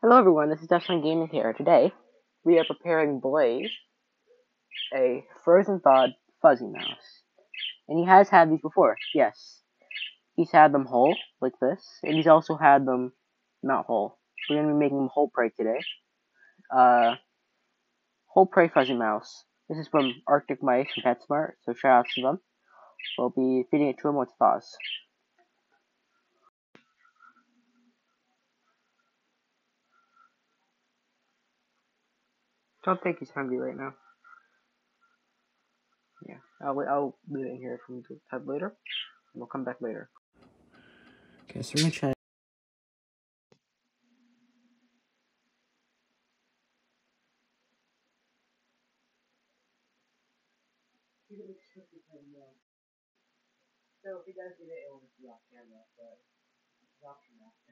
Hello everyone, this is Dustin Gaming here. Today, we are preparing Blaze, a frozen thawed fuzzy mouse. And he has had these before, yes. He's had them whole, like this, and he's also had them not whole. We're going to be making them whole prey today. Whole prey fuzzy mouse. This is from Arctic Mice from PetSmart, so shout out to them. We'll be feeding it to him once it thaws. Don't think he's hungry right now. Yeah, I'll leave it in here for him to have later. And we'll come back later. Okay, so we're gonna try. So if he does get it, it will just be off camera, but it's optional.